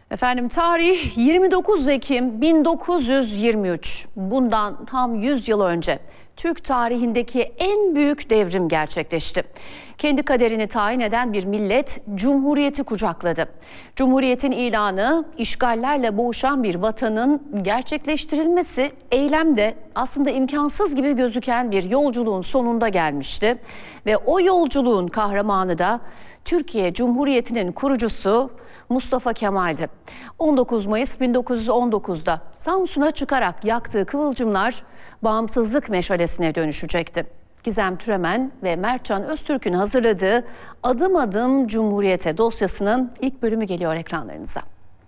Efendim tarih 29 Ekim 1923. Bundan tam 100 yıl önce Türk tarihindeki en büyük devrim gerçekleşti. Kendi kaderini tayin eden bir millet Cumhuriyeti kucakladı. Cumhuriyetin ilanı, işgallerle boğuşan bir vatanın gerçekleştirilmesi eylemde aslında imkansız gibi gözüken bir yolculuğun sonunda gelmişti. Ve o yolculuğun kahramanı da Türkiye Cumhuriyeti'nin kurucusu Mustafa Kemal'di. 19 Mayıs 1919'da Samsun'a çıkarak yaktığı kıvılcımlar bağımsızlık meşalesine dönüşecekti. Gizem Türemen ve Mertcan Öztürk'ün hazırladığı Adım Adım Cumhuriyete dosyasının ilk bölümü geliyor ekranlarınıza.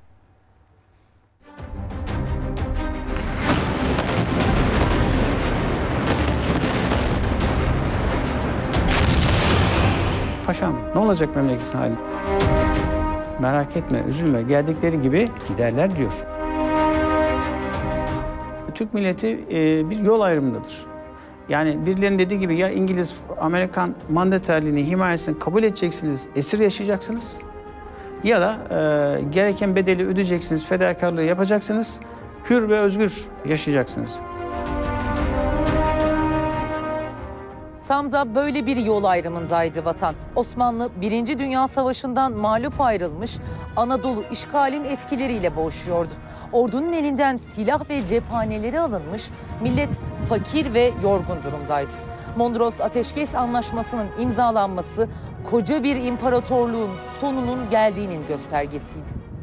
Paşam, ne olacak memleketin hali? Merak etme, üzülme, geldikleri gibi giderler diyor. Türk milleti bir yol ayrımındadır. Yani birilerinin dediği gibi ya İngiliz, Amerikan mandaterliğini, himayesini kabul edeceksiniz, esir yaşayacaksınız. Ya da gereken bedeli ödeyeceksiniz, fedakarlığı yapacaksınız, hür ve özgür yaşayacaksınız. Tam da böyle bir yol ayrımındaydı vatan. Osmanlı 1. Dünya Savaşı'ndan mağlup ayrılmış, Anadolu işgalin etkileriyle boğuşuyordu. Ordunun elinden silah ve cephaneleri alınmış, millet fakir ve yorgun durumdaydı. Mondros Ateşkes Anlaşması'nın imzalanması koca bir imparatorluğun sonunun geldiğinin göstergesiydi.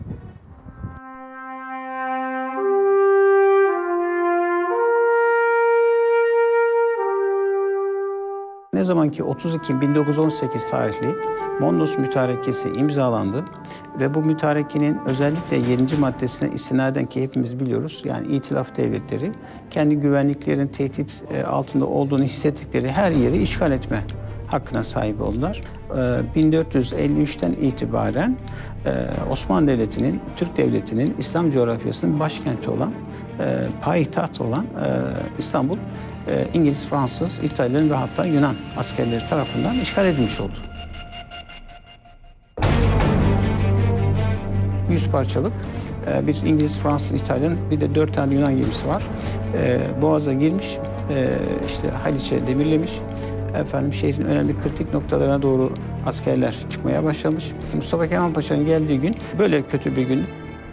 Ne zaman ki 30 Ekim 1918 tarihli Mondros Mütarekesi imzalandı ve bu mütarekenin özellikle 7. maddesine istinaden ki hepimiz biliyoruz, yani İtilaf devletleri kendi güvenliklerin tehdit altında olduğunu hissettikleri her yeri işgal etme hakkına sahip oldular. 1453'ten itibaren Osmanlı Devleti'nin, Türk Devleti'nin İslam coğrafyasının başkenti olan, payitaht olan İstanbul, İngiliz, Fransız, İtalyan ve hatta Yunan askerleri tarafından işgal edilmiş oldu. 100 parçalık bir İngiliz, Fransız, İtalyan, bir de 4 tane Yunan gemisi var. Boğaz'a girmiş, işte Haliç'e demirlemiş. Şehrin önemli kritik noktalarına doğru askerler çıkmaya başlamış. Mustafa Kemal Paşa'nın geldiği gün böyle kötü bir gün.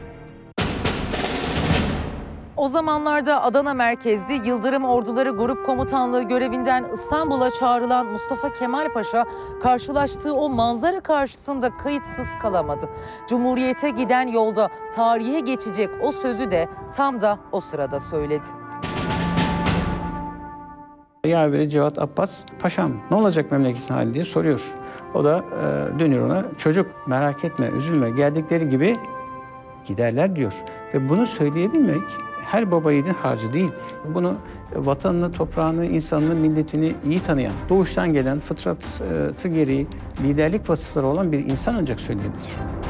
O zamanlarda Adana merkezli Yıldırım Orduları Grup Komutanlığı görevinden İstanbul'a çağrılan Mustafa Kemal Paşa karşılaştığı o manzara karşısında kayıtsız kalamadı. Cumhuriyete giden yolda tarihe geçecek o sözü de tam da o sırada söyledi. Yaveri Cevat Abbas, paşam ne olacak memleketin hali diye soruyor. O da dönüyor ona, çocuk merak etme, üzülme, geldikleri gibi giderler diyor. Ve bunu söyleyebilmek her baba yiğidin harcı değil. Bunu vatanını, toprağını, insanını, milletini iyi tanıyan, doğuştan gelen, fıtratı gereği liderlik vasıfları olan bir insan ancak söyleyebilir.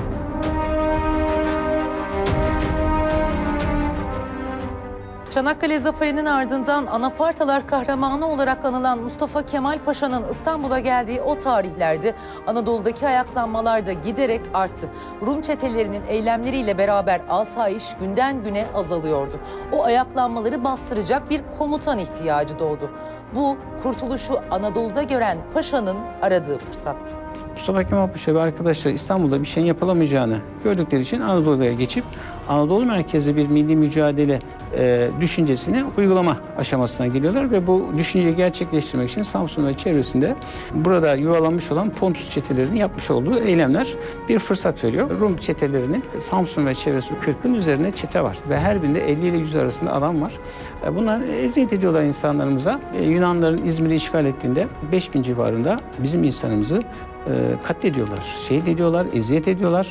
Çanakkale Zaferi'nin ardından Anafartalar kahramanı olarak anılan Mustafa Kemal Paşa'nın İstanbul'a geldiği o tarihlerde Anadolu'daki ayaklanmalar da giderek arttı. Rum çetelerinin eylemleriyle beraber asayiş günden güne azalıyordu. O ayaklanmaları bastıracak bir komutan ihtiyacı doğdu. Bu kurtuluşu Anadolu'da gören Paşa'nın aradığı fırsattı. Mustafa Kemal Paşa ve arkadaşlar İstanbul'da bir şeyin yapılamayacağını gördükleri için Anadolu'ya geçip Anadolu merkezli bir milli mücadele düşüncesini uygulama aşamasına geliyorlar ve bu düşünceyi gerçekleştirmek için Samsun ve çevresinde burada yuvalanmış olan Pontus çetelerinin yapmış olduğu eylemler bir fırsat veriyor. Rum çetelerinin Samsun ve çevresi 40'ın üzerine çete var ve her birinde 50 ile 100 arasında adam var. Bunlar eziyet ediyorlar insanlarımıza. Yunanların İzmir'i işgal ettiğinde 5000 civarında bizim insanımızı katlediyorlar, şehit ediyorlar, eziyet ediyorlar.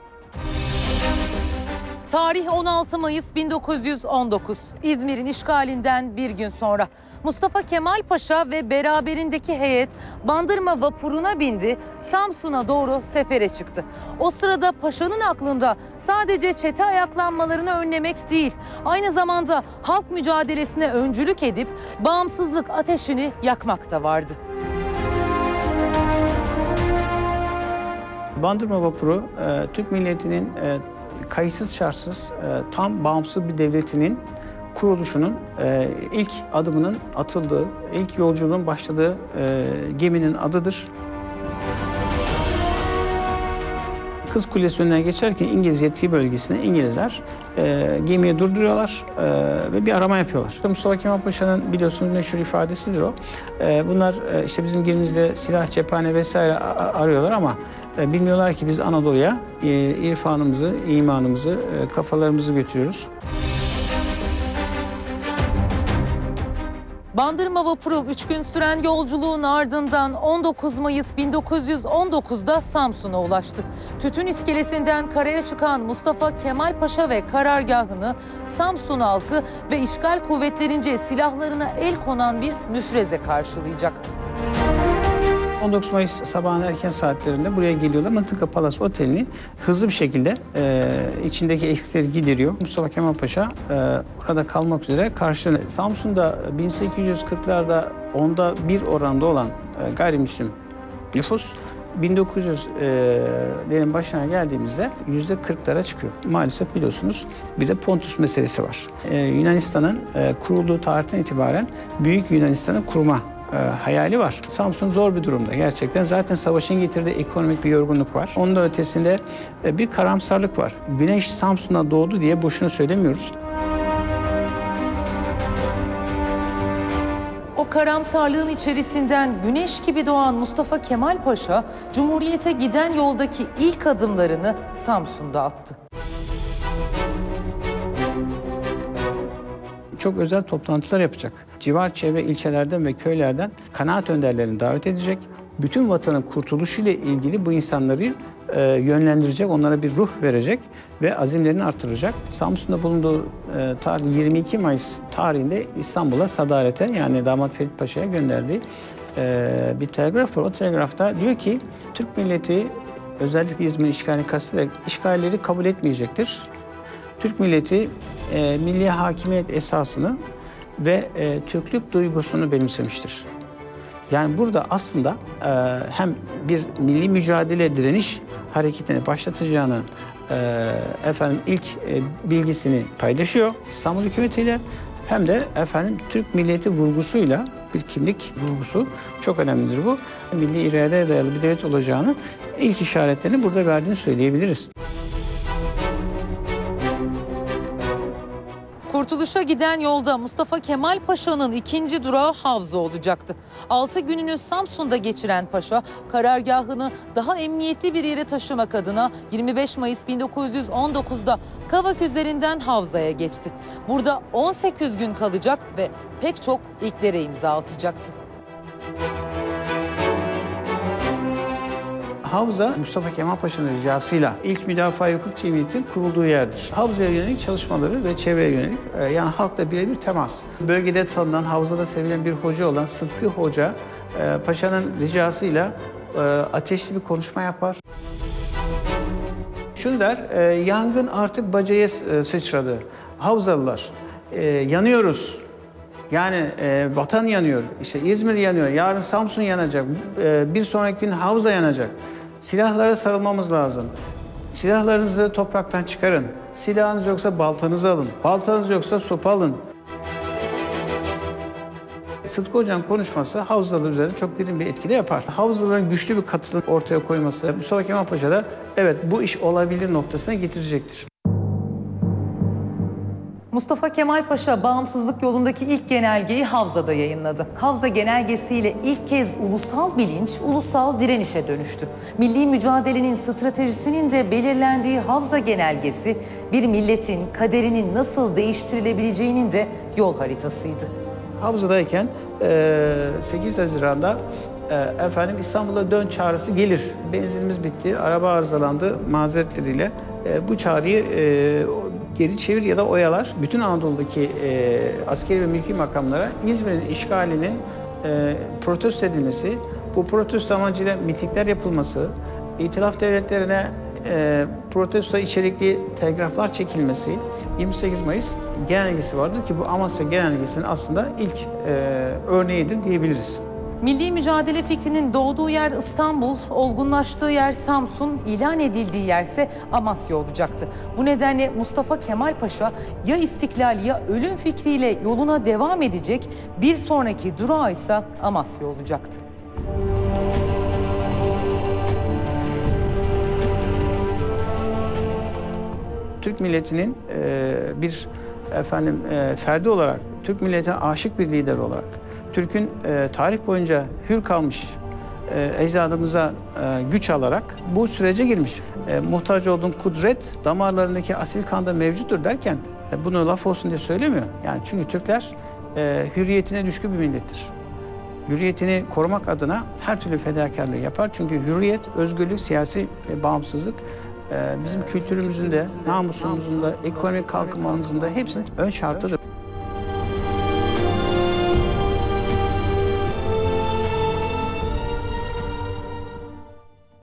Tarih 16 Mayıs 1919. İzmir'in işgalinden bir gün sonra Mustafa Kemal Paşa ve beraberindeki heyet Bandırma vapuruna bindi, Samsun'a doğru sefere çıktı. O sırada Paşa'nın aklında sadece çete ayaklanmalarını önlemek değil, aynı zamanda halk mücadelesine öncülük edip bağımsızlık ateşini yakmak da vardı. Bandırma vapuru Türk milletinin kayıtsız şartsız tam bağımsız bir devletinin kuruluşunun ilk adımının atıldığı, ilk yolculuğun başladığı geminin adıdır. Kız Kulesi önünden geçerken İngiliz yetki bölgesinde İngilizler gemiyi durduruyorlar ve bir arama yapıyorlar. Mustafa Kemal Paşa'nın biliyorsunuz meşhur ifadesidir o. Bunlar işte bizim gemimizde silah, cephane vesaire arıyorlar ama bilmiyorlar ki biz Anadolu'ya irfanımızı, imanımızı, kafalarımızı götürüyoruz. Bandırma vapuru 3 gün süren yolculuğun ardından 19 Mayıs 1919'da Samsun'a ulaştı. Tütün iskelesinden karaya çıkan Mustafa Kemal Paşa ve karargahını Samsun halkı ve işgal kuvvetlerince silahlarına el konan bir müfreze karşılayacaktı. 19 Mayıs sabahın erken saatlerinde buraya geliyorlar. Mıntıka Palas Oteli'ni hızlı bir şekilde içindeki eksikleri gideriyor. Mustafa Kemal Paşa orada kalmak üzere karşılanıyor. Samsun'da 1840'larda 1/10 oranda olan gayrimüslim nüfus 1900'lerin başına geldiğimizde %40'lara çıkıyor. Maalesef biliyorsunuz bir de Pontus meselesi var. Yunanistan'ın kurulduğu tarihten itibaren Büyük Yunanistan'ı kurma hayali var. Samsun zor bir durumda gerçekten. Zaten savaşın getirdiği ekonomik bir yorgunluk var. Onun da ötesinde bir karamsarlık var. Güneş Samsun'a doğdu diye boşuna söylemiyoruz. O karamsarlığın içerisinden güneş gibi doğan Mustafa Kemal Paşa, Cumhuriyet'e giden yoldaki ilk adımlarını Samsun'da attı. Çok özel toplantılar yapacak. Civar çevre ilçelerden ve köylerden kanaat önderlerini davet edecek. Bütün vatanın kurtuluşuyla ilgili bu insanları yönlendirecek, onlara bir ruh verecek ve azimlerini artıracak. Samsun'da bulunduğu tarih 22 Mayıs tarihinde İstanbul'a sadarete yani Damat Ferit Paşa'ya gönderdiği bir telgraf var. O telgrafta diyor ki Türk milleti özellikle İzmir'in işgalini kastederek işgalleri kabul etmeyecektir. Türk milleti milli hakimiyet esasını ve Türklük duygusunu benimsemiştir. Yani burada aslında hem bir milli mücadele direniş hareketini başlatacağını ilk bilgisini paylaşıyor İstanbul hükümetiyle hem de Türk milleti vurgusuyla bir kimlik vurgusu çok önemlidir bu. Milli iradeye dayalı bir devlet olacağını ilk işaretlerini burada verdiğini söyleyebiliriz. Kurtuluşa giden yolda Mustafa Kemal Paşa'nın ikinci durağı Havza olacaktı. 6 gününü Samsun'da geçiren Paşa, karargahını daha emniyetli bir yere taşımak adına 25 Mayıs 1919'da Kavak üzerinden Havza'ya geçti. Burada 18 gün kalacak ve pek çok ilklere imza atacaktı. Havza, Mustafa Kemal Paşa'nın ricasıyla ilk müdafaa hukuk cemiyetinin kurulduğu yerdir. Havza'ya yönelik çalışmaları ve çevreye yönelik yani halkla birebir temas. Bölgede tanınan, havzada sevilen bir hoca olan Sıtkı Hoca, Paşa'nın ricasıyla ateşli bir konuşma yapar. Şunu der, yangın artık bacaya sıçradı. Havzalılar, yanıyoruz. Yani vatan yanıyor, işte İzmir yanıyor, yarın Samsun yanacak, bir sonraki gün Havza yanacak. Silahlara sarılmamız lazım. Silahlarınızı topraktan çıkarın. Silahınız yoksa baltanızı alın. Baltanız yoksa sopa alın. Sıtkı Hoca'nın konuşması Havzalılar üzerinde çok derin bir etki de yapar. Havzalıların güçlü bir katılım ortaya koyması Mustafa Kemal Paşa da evet bu iş olabilir noktasına getirecektir. Mustafa Kemal Paşa bağımsızlık yolundaki ilk genelgeyi Havza'da yayınladı. Havza genelgesiyle ilk kez ulusal bilinç, ulusal direnişe dönüştü. Milli mücadelenin stratejisinin de belirlendiği Havza genelgesi bir milletin kaderinin nasıl değiştirilebileceğinin de yol haritasıydı. Havza'dayken 8 Haziran'da İstanbul'a dön çağrısı gelir. Benzinimiz bitti, araba arızalandı mazeretleriyle. Bu çağrıyı geri çevir ya da oyalar. Bütün Anadolu'daki askeri ve mülki makamlara İzmir'in işgalinin protesto edilmesi, bu protesto amacıyla mitingler yapılması, İtilaf devletlerine protesto içerikli telgraflar çekilmesi, 28 Mayıs genelgesi vardır ki bu Amasya genelgesinin aslında ilk örneğidir diyebiliriz. Milli mücadele fikrinin doğduğu yer İstanbul, olgunlaştığı yer Samsun, ilan edildiği yerse Amasya olacaktı. Bu nedenle Mustafa Kemal Paşa ya istiklal ya ölüm fikriyle yoluna devam edecek, bir sonraki durağı ise Amasya olacaktı. Türk milletinin bir ferdi olarak, Türk milletine aşık bir lider olarak, Türk'ün tarih boyunca hür kalmış ecdadımıza güç alarak bu sürece girmiş. Muhtaç olduğum kudret damarlarındaki asil kanda mevcuttur derken bunu laf olsun diye söylemiyor. Yani çünkü Türkler hürriyetine düşkün bir millettir. Hürriyetini korumak adına her türlü fedakarlığı yapar. Çünkü hürriyet, özgürlük, siyasi bağımsızlık bizim kültürümüzün de, namusumuzun da, ekonomik kalkınmamızın da hepsinin ön şartıdır.